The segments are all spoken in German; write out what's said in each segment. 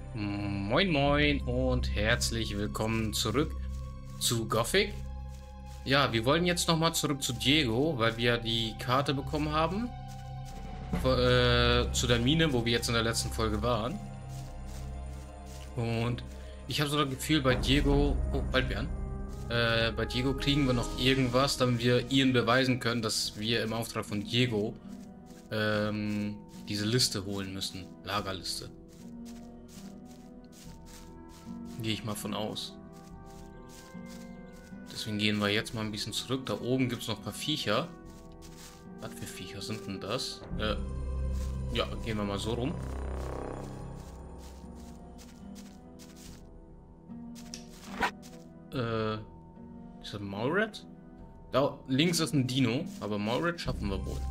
Moin Moin und herzlich willkommen zurück zu Gothic. Ja, wir wollen jetzt nochmal zurück zu Diego, weil wir die Karte bekommen haben zu der Mine, wo wir jetzt in der letzten Folge waren. Und ich habe so das Gefühl, bei Diego... Oh, Waldbeeren. Bei Diego kriegen wir noch irgendwas, damit wir ihnen beweisen können, dass wir im Auftrag von Diego diese Liste holen müssen. Lagerliste. Gehe ich mal von aus. Deswegen gehen wir jetzt mal ein bisschen zurück. Da oben gibt es noch ein paar Viecher. Was für Viecher sind denn das? Ja, gehen wir mal so rum. Ist das ein Maulrat? Da links ist ein Dino, aber Maulrat schaffen wir wohl.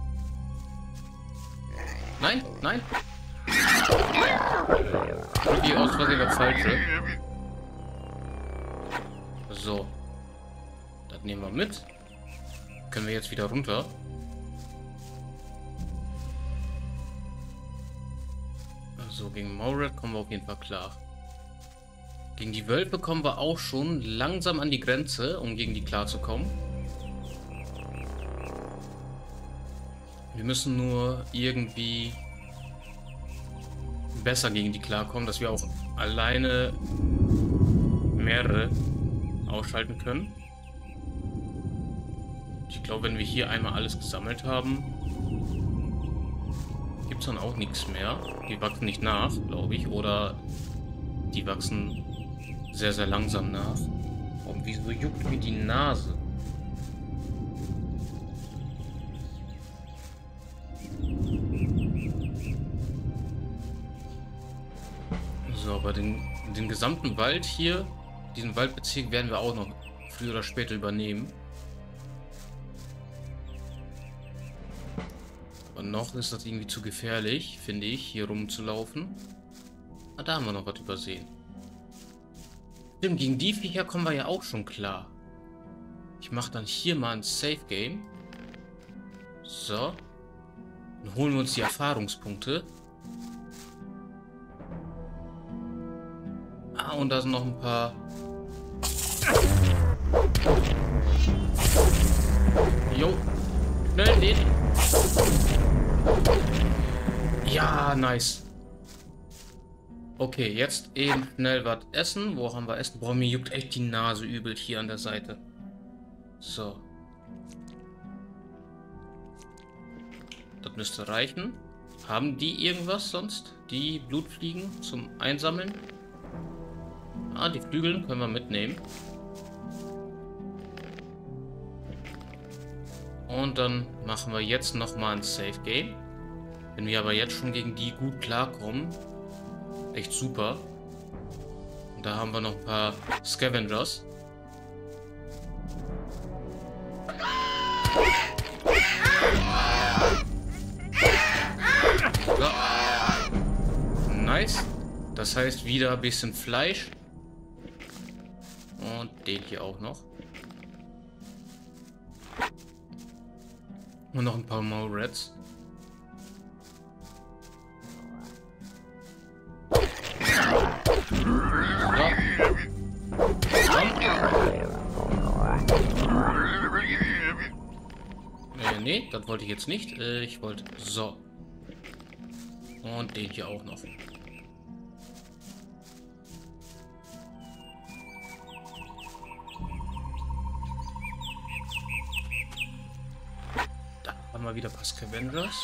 Nein, nein. Irgendwie aus Versehen das Falsche. So. Das nehmen wir mit. Können wir jetzt wieder runter. Also gegen Maulrat kommen wir auf jeden Fall klar. Gegen die Wölfe kommen wir auch schon langsam an die Grenze, um gegen die klarzukommen. Wir müssen nur irgendwie besser gegen die klarkommen, dass wir auch alleine mehrere ausschalten können. Ich glaube, wenn wir hier einmal alles gesammelt haben, gibt es dann auch nichts mehr. Die wachsen nicht nach, glaube ich, oder die wachsen sehr, sehr langsam nach. Und wieso juckt mir die Nase? So, aber den gesamten Wald hier, diesen Waldbezirk werden wir auch noch früher oder später übernehmen. Aber noch ist das irgendwie zu gefährlich, finde ich, hier rumzulaufen. Ah, da haben wir noch was übersehen. Stimmt, gegen die Viecher kommen wir ja auch schon klar. Ich mache dann hier mal ein Safe Game. So. Dann holen wir uns die Erfahrungspunkte. Ah, und da sind noch ein paar... Jo. Schnell, den. Ja, nice. Okay, jetzt eben schnell was essen. Wo haben wir Essen? Boah, mir juckt echt die Nase übel hier an der Seite. So. Das müsste reichen. Haben die irgendwas sonst? Die Blutfliegen zum Einsammeln? Ah, die Flügel können wir mitnehmen. Und dann machen wir jetzt nochmal ein Safe Game. Wenn wir aber jetzt schon gegen die gut klarkommen. Echt super. Und da haben wir noch ein paar Scavengers. So. Nice. Das heißt wieder ein bisschen Fleisch. Und den hier auch noch. Und noch ein paar Maulrats. Nee, das wollte ich jetzt nicht. Ich wollte... So. Und den hier auch noch. Da haben wir wieder ein paar Scavengers.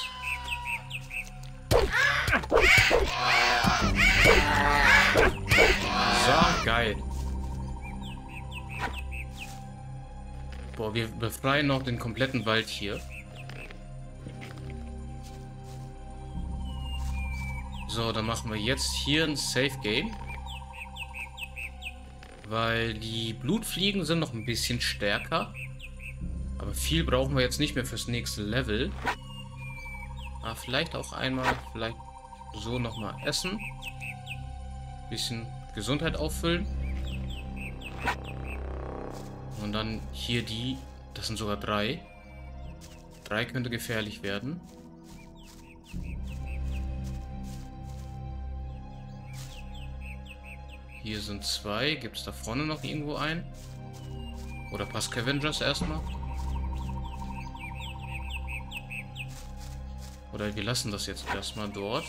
So, geil. Boah, wir befreien noch den kompletten Wald hier. So, dann machen wir jetzt hier ein Safe Game. Weil die Blutfliegen sind noch ein bisschen stärker. Aber viel brauchen wir jetzt nicht mehr fürs nächste Level. Aber vielleicht auch einmal, vielleicht so nochmal essen. Bisschen Gesundheit auffüllen. Und dann hier die, das sind sogar 3. 3 könnte gefährlich werden. Hier sind 2. Gibt es da vorne noch irgendwo einen? Oder passt Scavengers erstmal? Oder wir lassen das jetzt erstmal dort.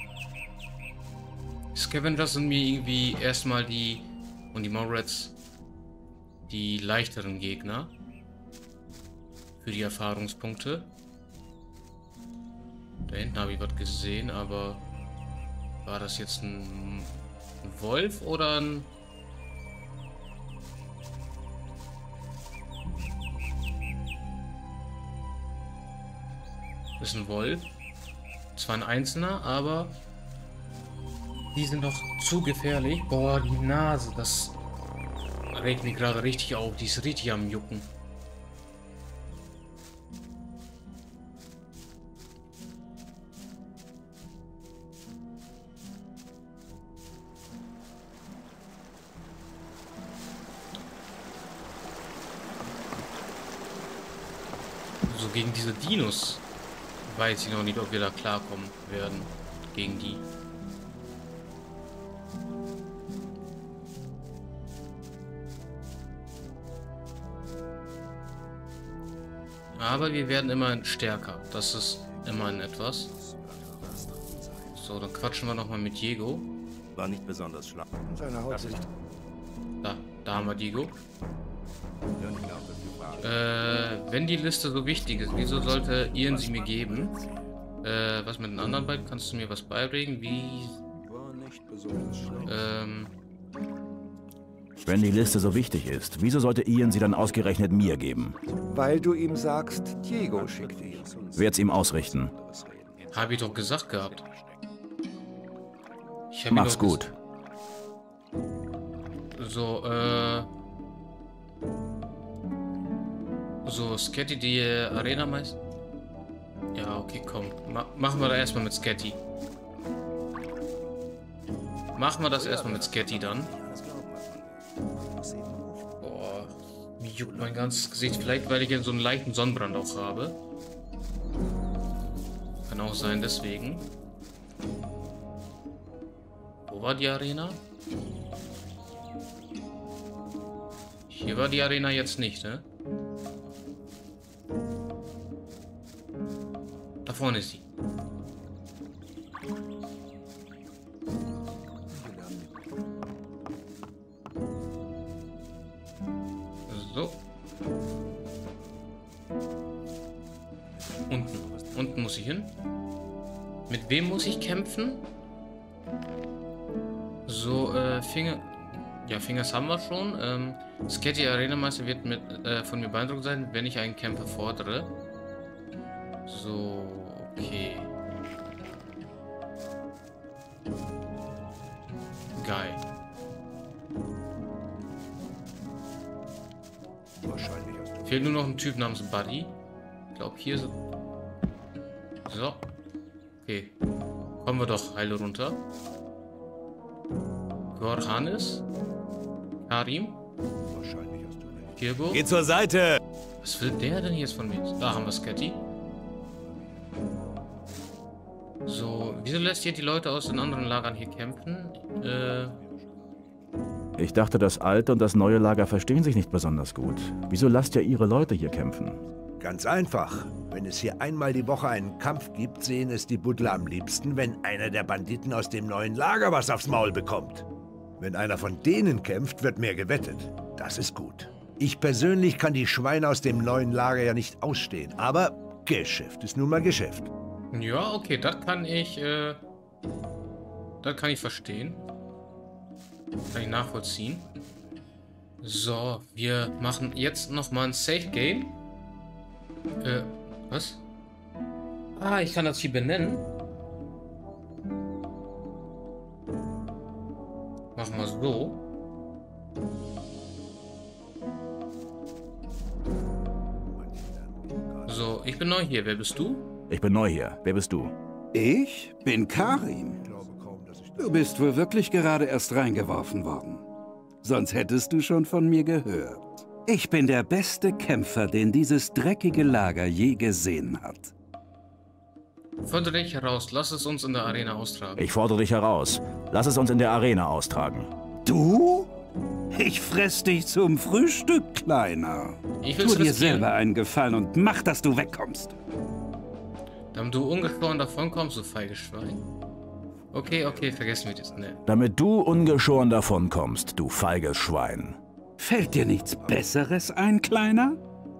Scavengers sind mir irgendwie erstmal die und die Morats die leichteren Gegner für die Erfahrungspunkte. Da hinten habe ich was gesehen, aber war das jetzt ein Wolf oder ein... Das ist ein Wolf. Zwar ein einzelner, aber die sind doch zu gefährlich. Boah, die Nase, das regt mich gerade richtig auf. Die ist richtig am Jucken. So gegen diese Dinos weiß ich noch nicht, ob wir da klarkommen werden. Gegen die. Aber wir werden immerhin stärker. Das ist immerhin etwas. So, dann quatschen wir nochmal mit Diego. War nicht besonders schlank. Seine Haut ist... Da haben wir Diego. Wenn die Liste so wichtig ist, wieso sollte Ian sie mir geben? Was mit den anderen beiden? Kannst du mir was beibringen? Wie... Wenn die Liste so wichtig ist, wieso sollte Ian sie dann ausgerechnet mir geben? Weil du ihm sagst, Diego schickt ihn. Werd's ihm ausrichten. Habe ich doch gesagt gehabt. Ich hab ihn Mach's doch gut. So, So, Sketty die Arena meist. Ja, okay, komm. Machen wir da erstmal mit Sketty. Machen wir das erstmal mit Sketty dann. Boah, mir juckt mein ganzes Gesicht. Vielleicht, weil ich ja so einen leichten Sonnenbrand auch habe. Kann auch sein, deswegen. Wo war die Arena? Hier war die Arena jetzt nicht, ne? Da vorne ist sie. So. Unten muss ich hin. Mit wem muss ich kämpfen? So, Fingers haben wir schon. Sketty Arena Meister wird von mir beeindruckt sein, wenn ich einen Kämpfer fordere. So, okay. Geil. Fehlt nur noch ein Typ namens Buddy. Ich glaube hier so. So. Okay. Kommen wir doch heile runter. Gorhanis. Karim. Diego. Geh zur Seite! Was will der denn jetzt von mir? Da haben wir Sketty. So, wieso lässt ihr die Leute aus den anderen Lagern hier kämpfen? Ich dachte, das alte und das neue Lager verstehen sich nicht besonders gut. Wieso lasst ihr ihre Leute hier kämpfen? Ganz einfach. Wenn es hier einmal die Woche einen Kampf gibt, sehen es die Buddler am liebsten, wenn einer der Banditen aus dem neuen Lager was aufs Maul bekommt. Wenn einer von denen kämpft, wird mehr gewettet. Das ist gut. Ich persönlich kann die Schweine aus dem neuen Lager ja nicht ausstehen, aber Geschäft ist nun mal Geschäft. Ja, okay, das kann ich verstehen. Kann ich nachvollziehen. So, wir machen jetzt nochmal ein Safe Game. Was? Ah, ich kann das hier benennen. Machen wir so. So, ich bin neu hier. Wer bist du? Ich bin neu hier. Wer bist du? Ich bin Karim. Du bist wohl wirklich gerade erst reingeworfen worden. Sonst hättest du schon von mir gehört. Ich bin der beste Kämpfer, den dieses dreckige Lager je gesehen hat. Fordere dich heraus. Lass es uns in der Arena austragen. Ich fordere dich heraus. Lass es uns in der Arena austragen. Du? Ich fress dich zum Frühstück, Kleiner. Ich Tu will's dir riskieren. selber einen Gefallen und mach, dass du wegkommst. Damit du ungeschoren davonkommst, du feiges Schwein. Okay, okay, vergessen wir das. Ne. Damit du ungeschoren davonkommst, du feiges Schwein. Fällt dir nichts Besseres ein, Kleiner?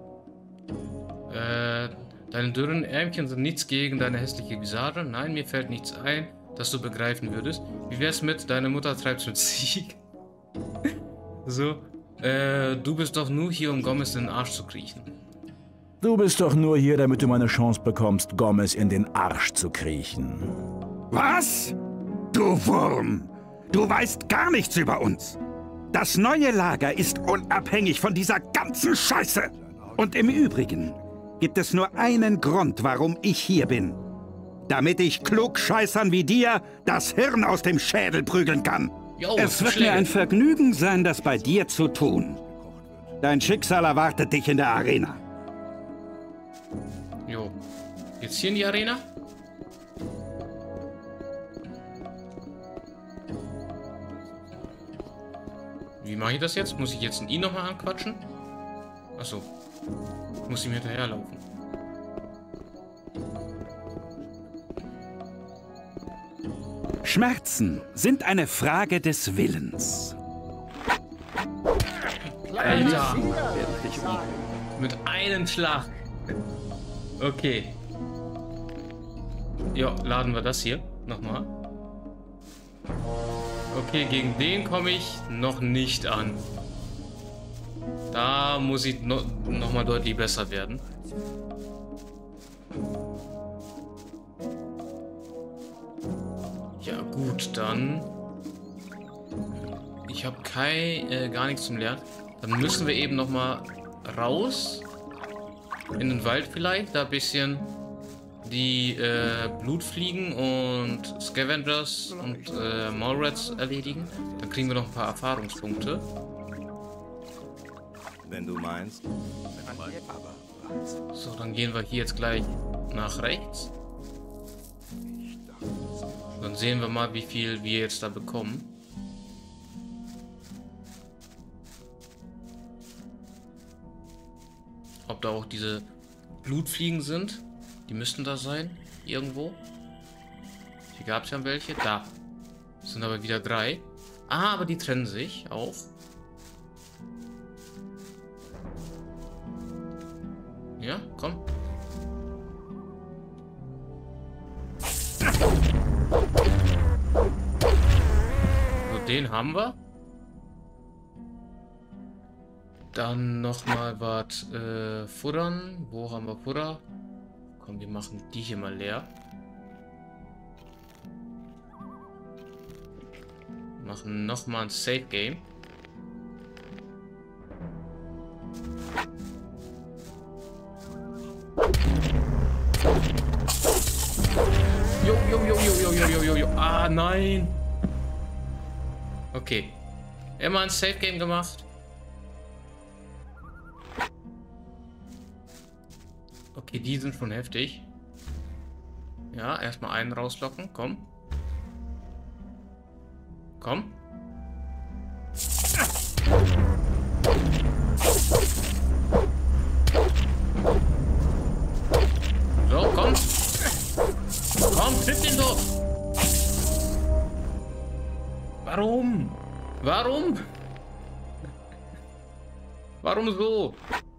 Deine dürren Ärmchen sind nichts gegen deine hässliche Visage. Nein, mir fällt nichts ein, das du begreifen würdest. Wie wär's mit, deine Mutter treibt's mit Sieg? So, du bist doch nur hier, um Gomez in den Arsch zu kriechen. Du bist doch nur hier, damit du meine Chance bekommst, Gomez in den Arsch zu kriechen. Was? Du Wurm! Du weißt gar nichts über uns. Das neue Lager ist unabhängig von dieser ganzen Scheiße. Und im Übrigen gibt es nur einen Grund, warum ich hier bin. Damit ich Klugscheißern wie dir das Hirn aus dem Schädel prügeln kann. Jo, Es wird mir ein Vergnügen sein, das bei dir zu tun. Dein Schicksal erwartet dich in der Arena. Jo. Jetzt hier in die Arena? Wie mache ich das jetzt? Muss ich jetzt ihn nochmal anquatschen? Achso. Muss ich mir hinterherlaufen. Schmerzen sind eine Frage des Willens. Alter! Mit einem Schlag. Okay. Ja, laden wir das hier nochmal. Okay, gegen den komme ich noch nicht an. Da muss ich noch mal deutlich besser werden. Ja gut, dann... Ich habe gar nichts zum Lernen. Dann müssen wir eben noch mal raus. In den Wald vielleicht. Da ein bisschen die Blutfliegen und Scavengers und Mallrats erledigen. Dann kriegen wir noch ein paar Erfahrungspunkte. Wenn du meinst. So, dann gehen wir hier jetzt gleich nach rechts. Dann sehen wir mal, wie viel wir jetzt da bekommen. Ob da auch diese Blutfliegen sind. Die müssten da sein. Irgendwo. Hier gab es ja welche. Da. Das sind aber wieder 3. Ah, aber die trennen sich auch. Ja, komm. So, den haben wir. Dann nochmal was futtern. Wo haben wir Futter? Komm, wir machen die hier mal leer. Machen nochmal ein Save Game. Jo. Ah, nein. Okay. Immer ein Save Game gemacht. Okay, die sind schon heftig. Ja, erstmal einen rauslocken. Komm. Komm. So, komm. Komm, triff den doch. Warum? Warum? Warum so?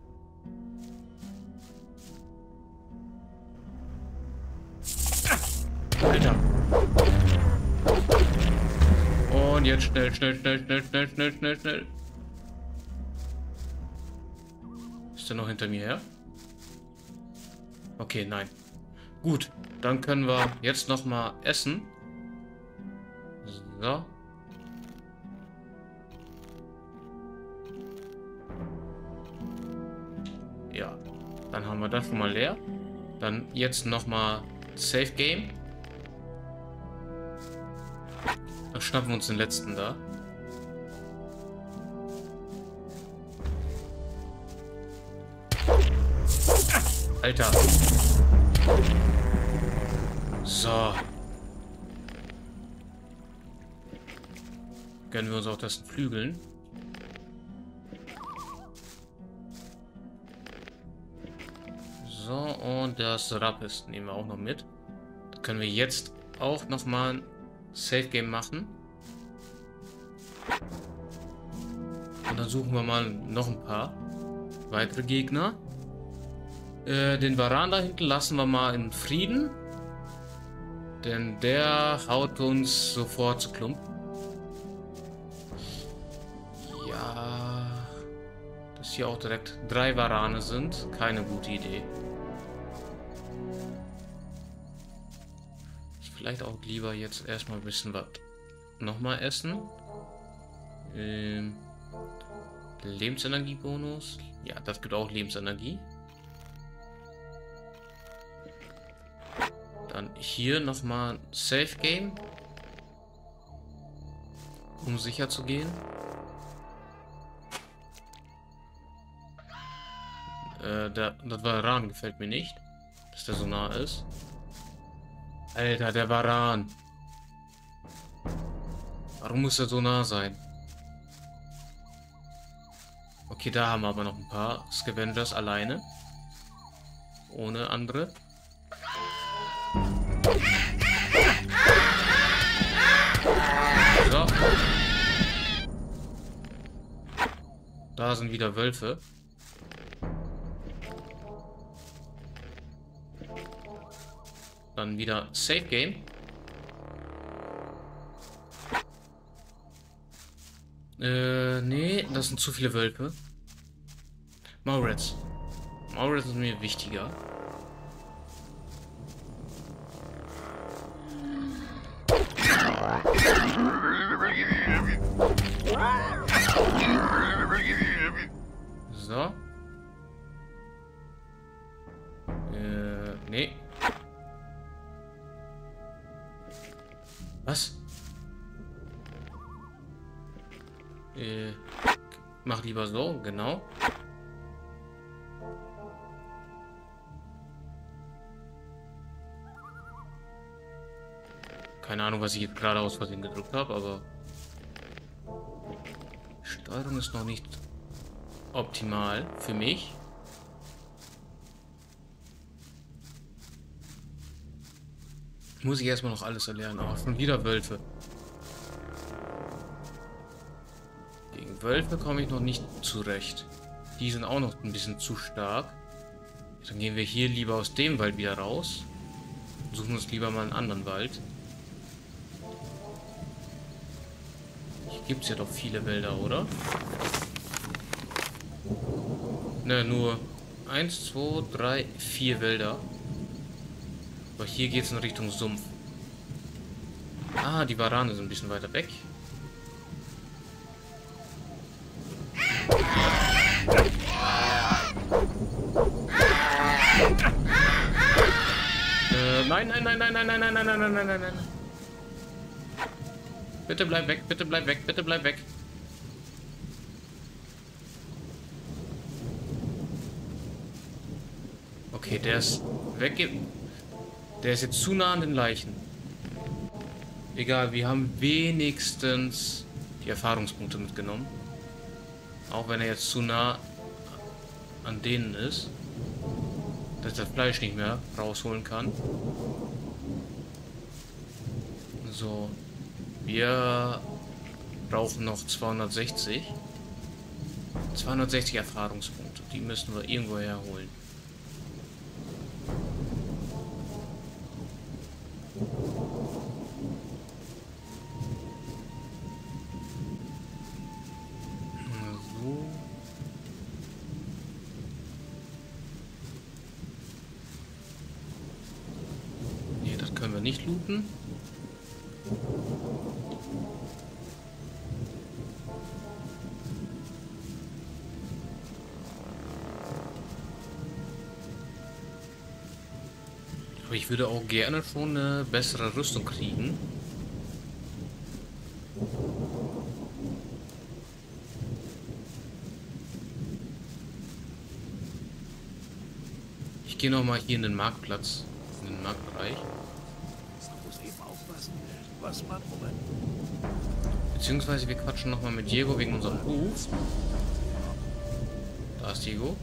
Alter. Und jetzt schnell. Ist der noch hinter mir her? Okay, nein. Gut, dann können wir jetzt noch mal essen. So. Ja, dann haben wir das schon mal leer. Dann jetzt noch mal Safe Game. Dann schnappen wir uns den letzten da. Alter. So. gönnen wir uns auch das Flügeln. So, und das Rapist nehmen wir auch noch mit. Da können wir jetzt auch nochmal ein Safe Game machen. Und dann suchen wir mal noch ein paar weitere Gegner. Den Varan da hinten lassen wir mal in Frieden. Denn der haut uns sofort zu Klump. Ja. Dass hier auch direkt 3 Varane sind. Keine gute Idee. Vielleicht auch lieber jetzt erstmal ein bisschen was nochmal essen. Lebensenergiebonus. Ja, das gibt auch Lebensenergie. Dann hier nochmal Safe Game. Um sicher zu gehen. Das Varan gefällt mir nicht. Dass der so nah ist. Alter, der Varan. Warum muss er so nah sein? Okay, da haben wir aber noch ein paar Scavengers alleine. Ohne andere. So. Da sind wieder Wölfe. Dann wieder Safe Game. Nee, das sind zu viele Wölfe. Maurits. Maurits ist mir wichtiger. So. Nee. Was? Mach lieber so, genau. Keine Ahnung, was ich jetzt gerade aus Versehen gedrückt habe, aber die Steuerung ist noch nicht optimal für mich. Muss ich erstmal noch alles erlernen. Auch schon wieder Wölfe. Gegen Wölfe komme ich noch nicht zurecht. Die sind auch noch ein bisschen zu stark. Dann gehen wir hier lieber aus dem Wald wieder raus. Suchen uns lieber mal einen anderen Wald. Hier gibt es ja doch viele Wälder, oder? Ne, nur 1, 2, 3, 4 Wälder. Aber hier geht es in Richtung Sumpf. Ah, die Varane sind ein bisschen weiter weg. Nein, nein, nein, nein, nein, nein, nein, nein, nein, nein, nein, nein, nein. Bitte bleib weg, bitte bleib weg, bitte bleib weg. Okay, der ist weg. Der ist jetzt zu nah an den Leichen. Egal, wir haben wenigstens die Erfahrungspunkte mitgenommen. Auch wenn er jetzt zu nah an denen ist. Dass das Fleisch nicht mehr rausholen kann. So. Wir brauchen noch 260. 260 Erfahrungspunkte. Die müssen wir irgendwo herholen. So. Nee, das können wir nicht looten. Aber ich würde auch gerne schon eine bessere Rüstung kriegen. Ich gehe noch mal hier in den Marktplatz, in den Marktbereich. Beziehungsweise wir quatschen nochmal mit Diego wegen unserem Ruf. Da ist Diego.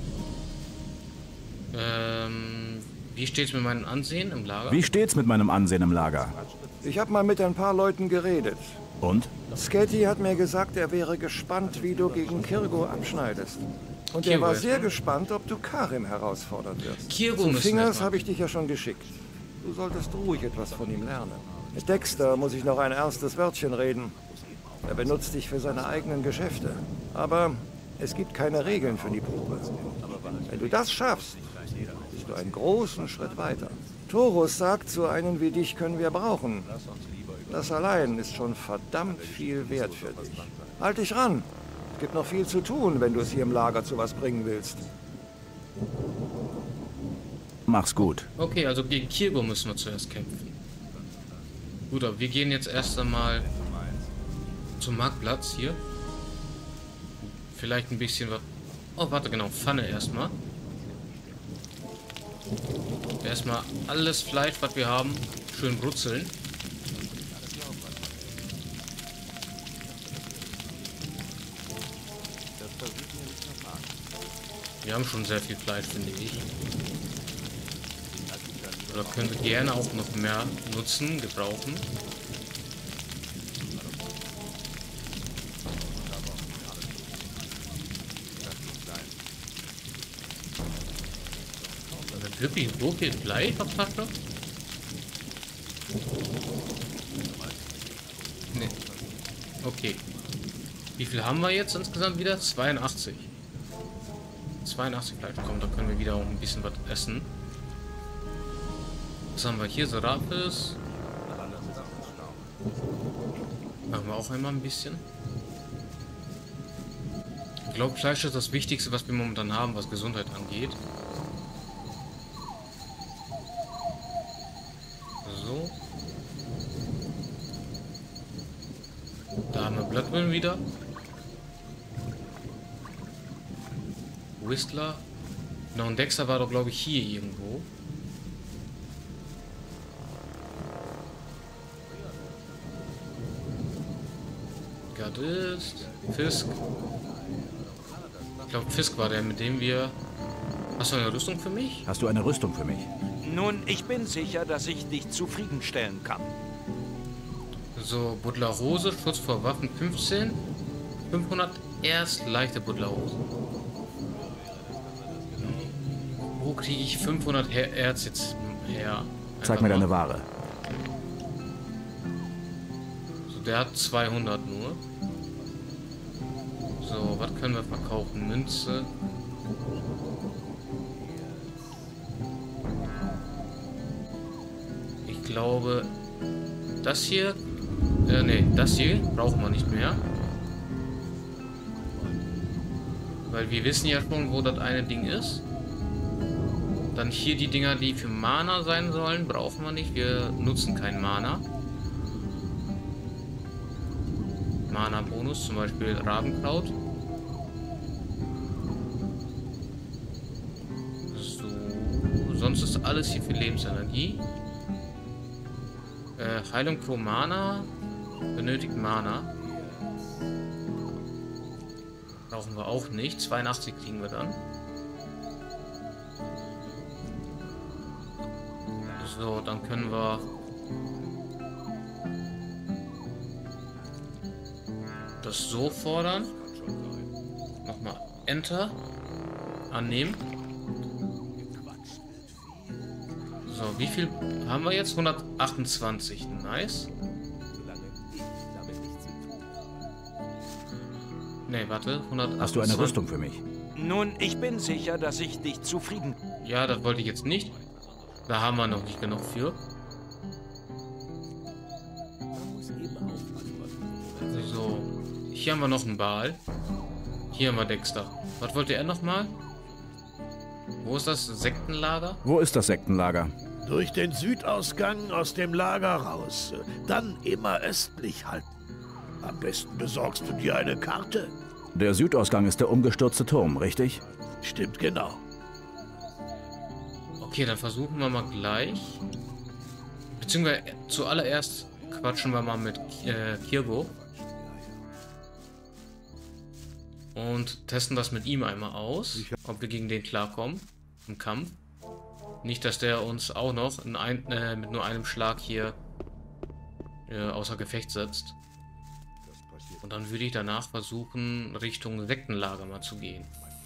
Wie steht's mit meinem Ansehen im Lager? Wie steht's mit meinem Ansehen im Lager? Ich habe mal mit ein paar Leuten geredet. Und? Sketty hat mir gesagt, er wäre gespannt, wie du gegen Kirgo abschneidest. Und er war sehr gespannt, ob du Karim herausfordern wirst. Kirgo Zu müssen Fingers wir habe ich dich ja schon geschickt. Du solltest ruhig etwas von ihm lernen. Mit Dexter muss ich noch ein ernstes Wörtchen reden. Er benutzt dich für seine eigenen Geschäfte. Aber es gibt keine Regeln für die Probe. Wenn du das schaffst, bist du einen großen Schritt weiter. Torus sagt, so einen wie dich können wir brauchen. Das allein ist schon verdammt viel wert für dich. Halt dich ran. Es gibt noch viel zu tun, wenn du es hier im Lager zu was bringen willst. Mach's gut. Okay, also gegen Kirgo müssen wir zuerst kämpfen. Gut, aber wir gehen jetzt erst einmal zum Marktplatz hier. Vielleicht ein bisschen was... Oh, warte, genau, Pfanne erstmal. Erstmal alles Fleisch, was wir haben, schön brutzeln. Wir haben schon sehr viel Fleisch, finde ich. Oder können wir gerne auch noch mehr nutzen, gebrauchen. Wirklich so viel Fleisch auf Tasche? Nee. Okay. Wie viel haben wir jetzt insgesamt wieder? 82. 82 Fleisch. Komm, da können wir wieder auch ein bisschen was essen. Was haben wir hier? Serapis. Machen wir auch einmal ein bisschen. Ich glaube, Fleisch ist das Wichtigste, was wir momentan haben, was Gesundheit angeht. So. Da haben wir Bloodwind wieder. Whistler. Genau, und Dexter war doch, glaube ich, hier irgendwo. Gardist. Fisk. Ich glaube, Fisk war der, mit dem wir... Hast du eine Rüstung für mich? Hast du eine Rüstung für mich? Nun, ich bin sicher, dass ich dich zufriedenstellen kann. So, Butlerhose, Schutz vor Waffen 15. 500 erst leichte Butlerhose. Wo kriege ich 500 Erz jetzt her? Zeig mir deine Ware. So, der hat 200 nur. So, was können wir verkaufen? Münze. Ich glaube, das hier... nee, das hier brauchen wir nicht mehr. Weil wir wissen ja schon, wo das eine Ding ist. Dann hier die Dinger, die für Mana sein sollen, brauchen wir nicht. Wir nutzen kein Mana. Mana-Bonus, zum Beispiel Rabenkraut. So, sonst ist alles hier für Lebensenergie. Heilung pro Mana. Benötigt Mana. Brauchen wir auch nicht. 82 kriegen wir dann. So, dann können wir das so fordern. Nochmal Enter. Annehmen. So, wie viel haben wir jetzt? 128. Nice. Ne, warte. 128. Hast du eine Rüstung für mich? Nun, ich bin sicher, dass ich dich zufrieden... Ja, das wollte ich jetzt nicht. Da haben wir noch nicht genug für. So, hier haben wir noch einen Baal. Hier haben wir Dexter. Was wollte er nochmal? Wo ist das Sektenlager? Wo ist das Sektenlager? Durch den Südausgang aus dem Lager raus. Dann immer östlich halten. Am besten besorgst du dir eine Karte. Der Südausgang ist der umgestürzte Turm, richtig? Stimmt genau. Okay, dann versuchen wir mal gleich. Beziehungsweise zuallererst quatschen wir mal mit Kirgo. Und testen das mit ihm einmal aus, ob wir gegen den klarkommen im Kampf. Nicht, dass der uns auch noch mit nur einem Schlag hier außer Gefecht setzt. Und dann würde ich danach versuchen, Richtung Sektenlager mal zu gehen.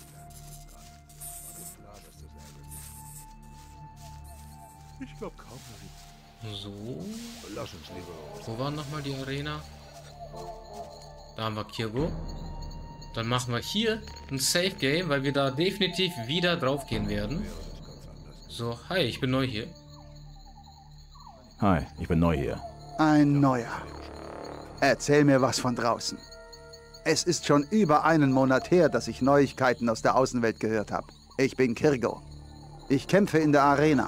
Ich glaube kaum. So. Lass uns lieber. Wo war nochmal die Arena? Da haben wir Kirgo. Dann machen wir hier ein Safe Game, weil wir da definitiv wieder drauf gehen werden. So, hi, ich bin neu hier. Hi, ich bin neu hier. Ein neuer. Erzähl mir was von draußen. Es ist schon über einen Monat her, dass ich Neuigkeiten aus der Außenwelt gehört habe. Ich bin Kirgo. Ich kämpfe in der Arena.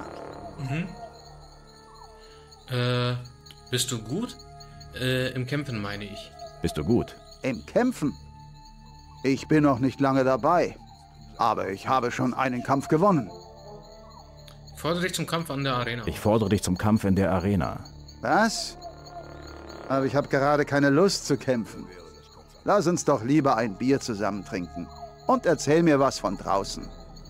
Bist du gut? Im Kämpfen meine ich. Bist du gut? Im Kämpfen? Ich bin noch nicht lange dabei. Aber ich habe schon einen Kampf gewonnen. Fordere dich zum Kampf an der Arena. Ich fordere dich zum Kampf in der Arena. Was? Aber ich habe gerade keine Lust zu kämpfen. Lass uns doch lieber ein Bier zusammen trinken. Und erzähl mir was von draußen.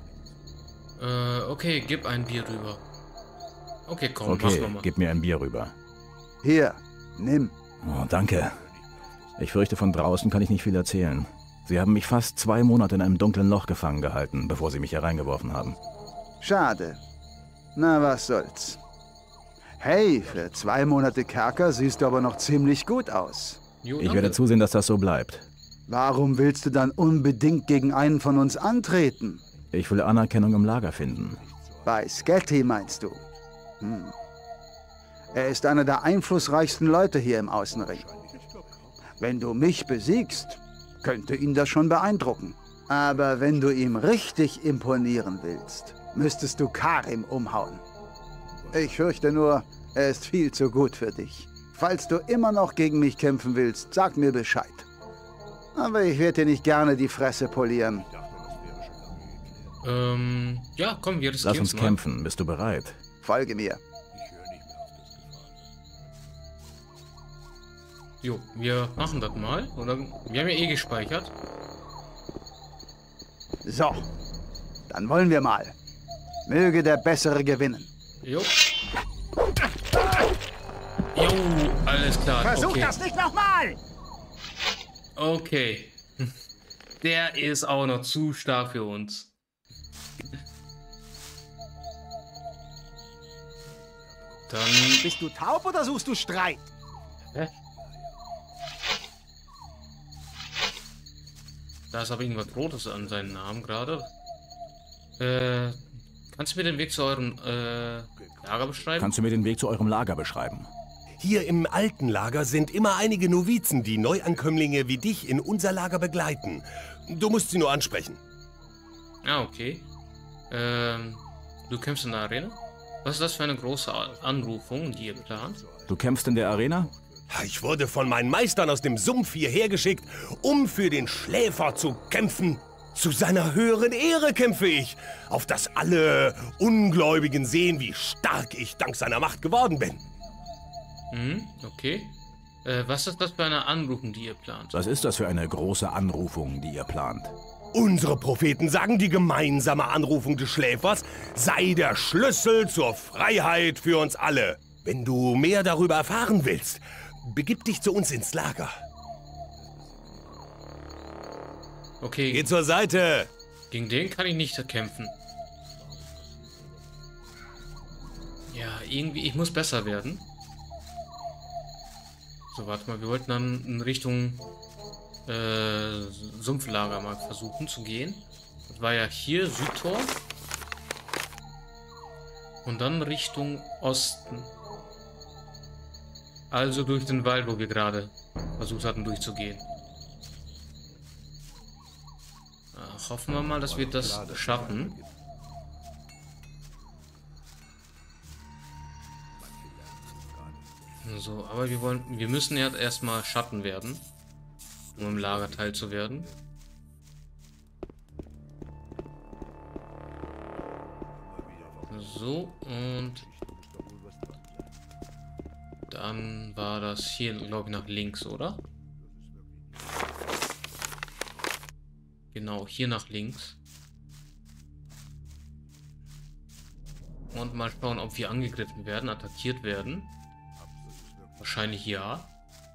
Okay, gib ein Bier rüber. Okay, komm, mach Okay, nochmal. gib mir ein Bier rüber. Hier, nimm. Oh, danke. Ich fürchte, von draußen kann ich nicht viel erzählen. Sie haben mich fast 2 Monate in einem dunklen Loch gefangen gehalten, bevor sie mich hier reingeworfen haben. Schade. Na, was soll's. Hey, für 2 Monate Kerker siehst du aber noch ziemlich gut aus. Jo, Ich danke. werde zusehen, dass das so bleibt. Warum willst du dann unbedingt gegen einen von uns antreten? Ich will Anerkennung im Lager finden. Bei Sketty meinst du? Er ist einer der einflussreichsten Leute hier im Außenring. Wenn du mich besiegst, könnte ihn das schon beeindrucken. Aber wenn du ihm richtig imponieren willst, müsstest du Karim umhauen. Ich fürchte nur, er ist viel zu gut für dich. Falls du immer noch gegen mich kämpfen willst, sag mir Bescheid. Aber ich werde dir nicht gerne die Fresse polieren. Ja, komm, wir riskieren Lass uns mal. kämpfen. Bist du bereit? Folge mir. Jo, wir machen das mal. Oder wir haben ja eh gespeichert. So, dann wollen wir mal. Möge der Bessere gewinnen. Jo. Jo, alles klar. Versuch okay. das nicht nochmal! Okay. Der ist auch noch zu stark für uns. Dann... Bist du taub oder suchst du Streit? Hä? Da ist aber irgendwas Rotes an seinem Namen gerade. Kannst du mir den Weg zu eurem Lager beschreiben? Kannst du mir den Weg zu eurem Lager beschreiben? Hier im alten Lager sind immer einige Novizen, die Neuankömmlinge wie dich in unser Lager begleiten. Du musst sie nur ansprechen. Ah, okay. Du kämpfst in der Arena? Was ist das für eine große Anrufung, die ihr plant? Du kämpfst in der Arena? Ich wurde von meinen Meistern aus dem Sumpf hierher geschickt, um für den Schläfer zu kämpfen. Zu seiner höheren Ehre kämpfe ich, auf dass alle Ungläubigen sehen, wie stark ich dank seiner Macht geworden bin. Okay. Was ist das für eine Anrufung, die ihr plant? Was ist das für eine große Anrufung, die ihr plant? Unsere Propheten sagen, die gemeinsame Anrufung des Schläfers sei der Schlüssel zur Freiheit für uns alle. Wenn du mehr darüber erfahren willst, begib dich zu uns ins Lager. Okay, Geh zur Seite! gegen den kann ich nicht kämpfen. Ja, irgendwie, ich muss besser werden. So, warte mal, wir wollten dann in Richtung Sumpflager mal versuchen zu gehen. Das war ja hier Südtor. Und dann Richtung Osten. Also durch den Wald, wo wir gerade versucht hatten durchzugehen. Hoffen wir mal, dass wir das schaffen. So, aber wir müssen ja erstmal Schatten werden, um im Lager teilzuwerden. So, und dann war das hier, glaube ich, nach links, oder? Genau, hier nach links. Und mal schauen, ob wir angegriffen werden, attackiert werden. Wahrscheinlich ja.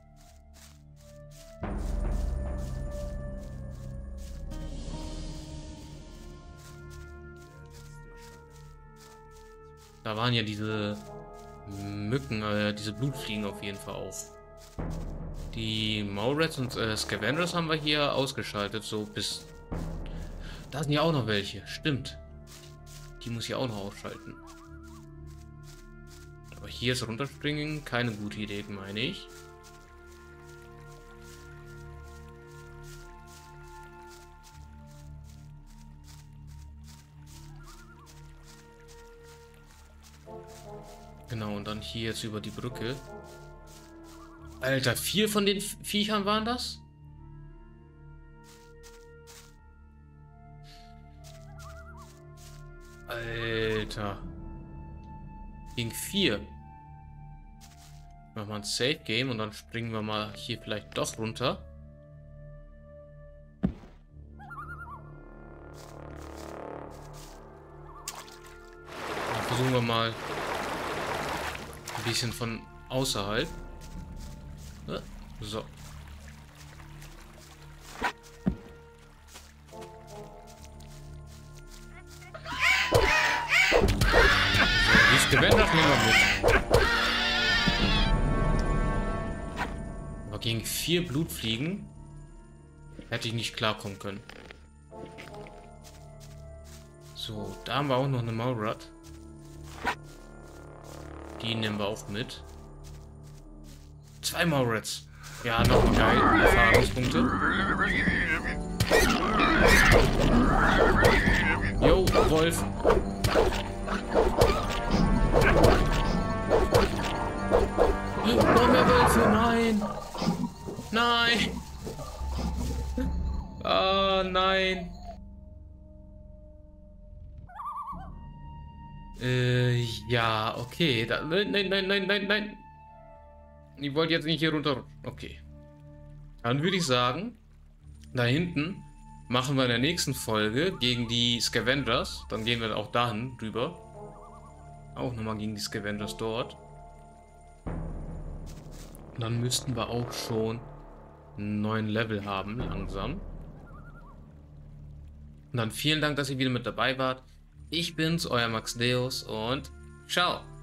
Da waren ja diese Mücken, diese Blutfliegen auf jeden Fall auch. Die Maurats und Scavengers haben wir hier ausgeschaltet, so bis... Da sind ja auch noch welche, stimmt. Die muss ich auch noch ausschalten. Aber hier ist runterspringen keine gute Idee, meine ich. Genau, und dann hier jetzt über die Brücke. Alter, 4 von den Viechern waren das? Alter. Gegen 4. Machen wir ein Safe Game und dann springen wir mal hier vielleicht doch runter. Dann versuchen wir mal ein bisschen von außerhalb. So. Die Scavenger nehmen wir mit. Aber gegen 4 Blutfliegen hätte ich nicht klarkommen können. So, da haben wir auch noch eine Maulrat. Die nehmen wir auch mit. 2 Maurats. Ja, noch geil. Erfahrungspunkte. Jo, Wolf. Noch mehr Wölfe, nein. Nein. Ah, nein. Ja, okay. Nein. Ich wollte jetzt nicht hier runter. Okay. Dann würde ich sagen, da hinten machen wir in der nächsten Folge gegen die Scavengers. Dann gehen wir auch dahin rüber. Auch nochmal gegen die Scavengers dort. Und dann müssten wir auch schon einen neuen Level haben, langsam. Und dann vielen Dank, dass ihr wieder mit dabei wart. Ich bin's, euer Max Deus und ciao.